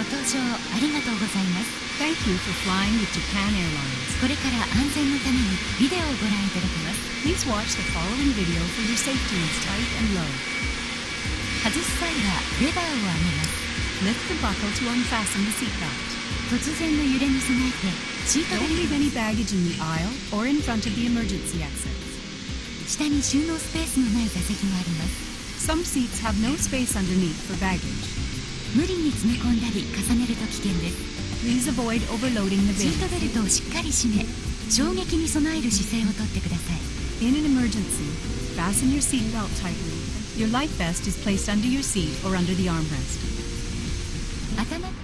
搭乗ありがとうございます。 Thank you for flying with Japan Airlines. これから安全のためにビデオをご覧いただきます。 Please watch the following video for your safety is tight and low. 外す際はレバーを上げます。 Lift the buckle to unfasten the seatbelt. 突然の揺れに備えてシート Don't ベル leave any baggage in the aisle or in front of the emergency exits. ト、下に収納スペースのない座席があります。 Some seats have no space underneath for baggage. 無理に詰め込んだり重ねると危険です。 Please avoid overloading the シート bin. ベルトをしっかり締め、衝撃に備える姿勢をとってください。 In an emergency, fasten your seatbelt tightly. Your life vest is placed under your seat or under the armrest. 頭